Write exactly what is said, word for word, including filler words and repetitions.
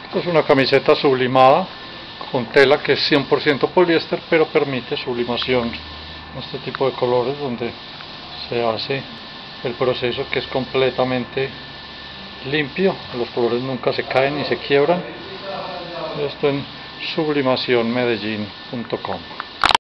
Es una camiseta sublimada con tela que es cien por ciento poliéster, pero permite sublimación en este tipo de colores, donde se hace el proceso que es completamente limpio. Los colores nunca se caen ni se quiebran. Esto en sublimación medellín punto com.